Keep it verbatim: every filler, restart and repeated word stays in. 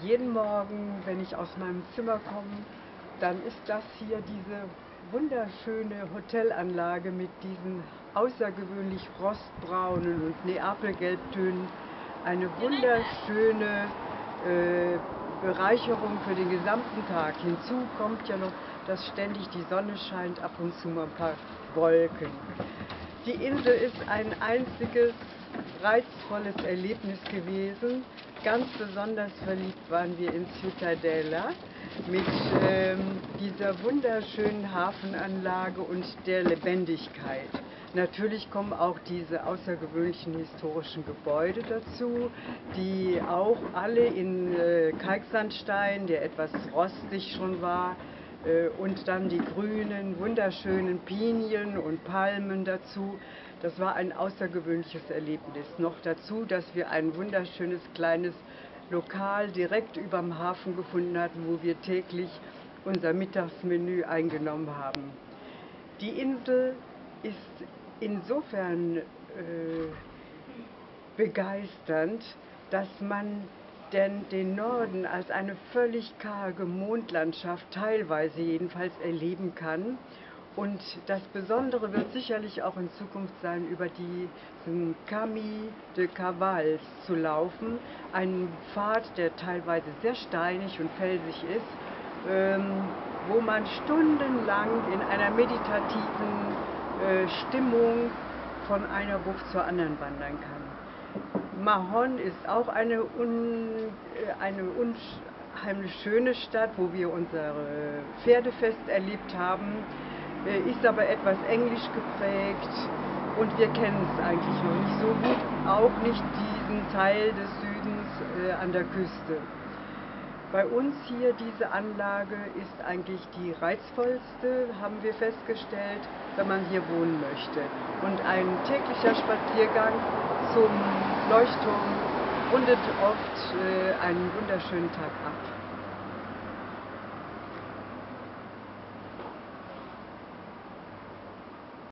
jeden Morgen, wenn ich aus meinem Zimmer komme, dann ist das hier diese wunderschöne Hotelanlage mit diesen außergewöhnlich rostbraunen und Neapelgelbtönen. Eine wunderschöne äh, Bereicherung für den gesamten Tag. Hinzu kommt ja noch, dass ständig die Sonne scheint, ab und zu mal ein paar Wolken. Die Insel ist ein einziges reizvolles Erlebnis gewesen. Ganz besonders verliebt waren wir in Ciutadella mit ähm, dieser wunderschönen Hafenanlage und der Lebendigkeit. Natürlich kommen auch diese außergewöhnlichen historischen Gebäude dazu, die auch alle in äh, Kalksandstein, der etwas rostig schon war, äh, und dann die grünen, wunderschönen Pinien und Palmen dazu. Das war ein außergewöhnliches Erlebnis. Noch dazu, dass wir ein wunderschönes kleines Lokal direkt überm Hafen gefunden hatten, wo wir täglich unser Mittagsmenü eingenommen haben. Die Insel ist insofern äh, begeisternd, dass man denn den Norden als eine völlig karge Mondlandschaft, teilweise jedenfalls, erleben kann. Und das Besondere wird sicherlich auch in Zukunft sein, über diesen Camí de Cabals zu laufen, einen Pfad, der teilweise sehr steinig und felsig ist, ähm, wo man stundenlang in einer meditativen äh, Stimmung von einer Bucht zur anderen wandern kann. Mahon ist auch eine, un, eine unheimlich schöne Stadt, wo wir unser Pferdefest erlebt haben, ist aber etwas englisch geprägt und wir kennen es eigentlich noch nicht so gut, auch nicht diesen Teil des Südens äh, an der Küste. Bei uns hier, diese Anlage ist eigentlich die reizvollste, haben wir festgestellt, wenn man hier wohnen möchte. Und ein täglicher Spaziergang zum Leuchtturm rundet oft äh, einen wunderschönen Tag ab.